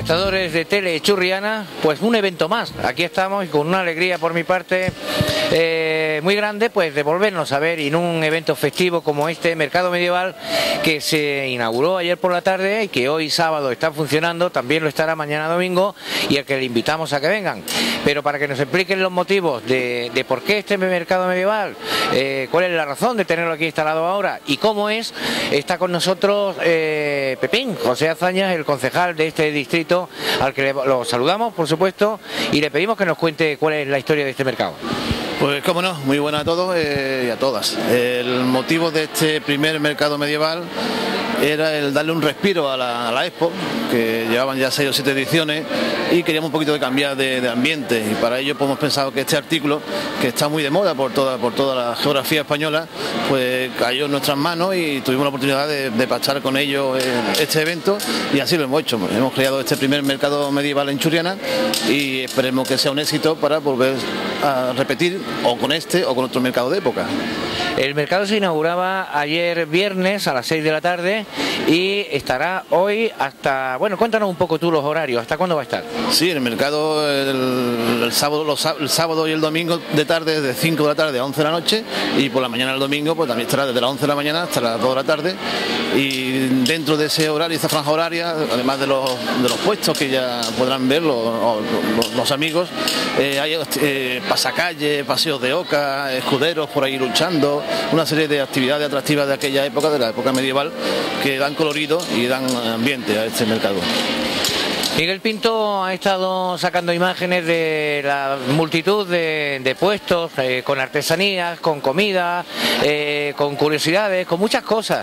Espectadores de Tele Churriana, pues un evento más. Aquí estamos y con una alegría por mi parte muy grande, pues de volvernos a ver en un evento festivo como este Mercado Medieval, que se inauguró ayer por la tarde y que hoy sábado está funcionando, también lo estará mañana domingo, y al que le invitamos a que vengan. Pero para que nos expliquen los motivos de por qué este Mercado Medieval, cuál es la razón de tenerlo aquí instalado ahora y cómo es, está con nosotros Pepín, José Azañas, el concejal de este distrito, al que lo saludamos, por supuesto, y le pedimos que nos cuente cuál es la historia de este mercado. Pues cómo no, muy buena a todos y a todas. El motivo de este primer mercado medieval era el darle un respiro a la Expo, que llevaban ya 6 o 7 ediciones, y queríamos un poquito de cambiar de ambiente, y para ello pues hemos pensado que este artículo, que está muy de moda por toda la geografía española, pues cayó en nuestras manos y tuvimos la oportunidad de pachar con ellos este evento, y así lo hemos hecho. Hemos creado este primer mercado medieval en Churriana y esperemos que sea un éxito para volver a repetir o con este o con otro mercado de época. El mercado se inauguraba ayer viernes a las 6 de la tarde y estará hoy hasta... Bueno, cuéntanos un poco tú los horarios, ¿hasta cuándo va a estar? Sí, el mercado el sábado y el domingo de tarde, de 5 de la tarde a 11 de la noche, y por la mañana el domingo pues también estará desde las 11 de la mañana hasta las 2 de la tarde, y dentro de ese horario, esta franja horaria, además de los puestos que ya podrán ver los amigos, hay pasacalles, paseos de oca, escuderos por ahí luchando, una serie de actividades atractivas de aquella época, de la época medieval, que dan colorido y dan ambiente a este mercado. Miguel Pinto ha estado sacando imágenes de la multitud de puestos, con artesanías, con comida, con curiosidades, con muchas cosas.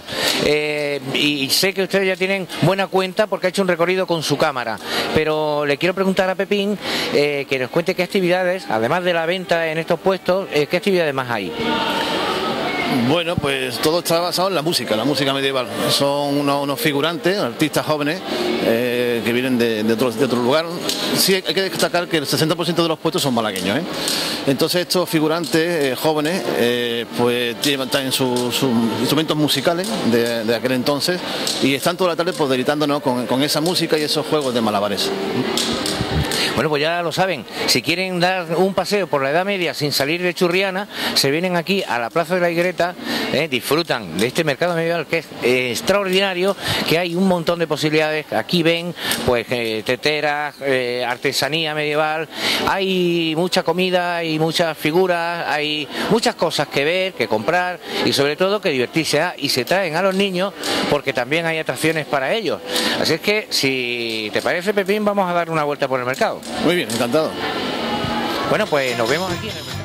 Y sé que ustedes ya tienen buena cuenta porque ha hecho un recorrido con su cámara. Pero le quiero preguntar a Pepín que nos cuente qué actividades, además de la venta en estos puestos, qué actividades más hay. Bueno, pues todo está basado en la música medieval. Son unos figurantes, artistas jóvenes que vienen de otro lugar. Sí, hay que destacar que el 60% de los puestos son malagueños, ¿eh? Entonces estos figurantes jóvenes pues traen sus instrumentos musicales de aquel entonces, y están toda la tarde pues deleitándonos con esa música y esos juegos de malabares. Bueno, pues ya lo saben, si quieren dar un paseo por la Edad Media sin salir de Churriana, se vienen aquí a la Plaza de la Higuereta, disfrutan de este mercado medieval que es extraordinario, que hay un montón de posibilidades. Aquí ven pues teteras, artesanía medieval, hay mucha comida, hay muchas figuras, hay muchas cosas que ver, que comprar y sobre todo que divertirse, y se traen a los niños porque también hay atracciones para ellos. Así es que, si te parece, Pepín, vamos a dar una vuelta por el mercado. Muy bien, encantado. Bueno, pues nos vemos aquí en el mercado.